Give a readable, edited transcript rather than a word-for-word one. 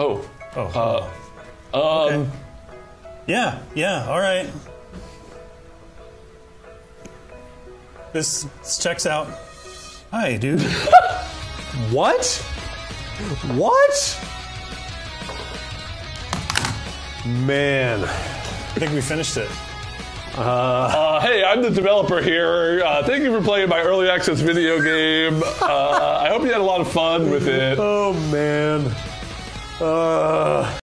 Oh. Okay. Yeah, all right. This checks out. Hi, dude. What? What? Man. I think we finished it. Hey, I'm the developer here. Thank you for playing my early access video game. I hope you had a lot of fun with it. Oh, man.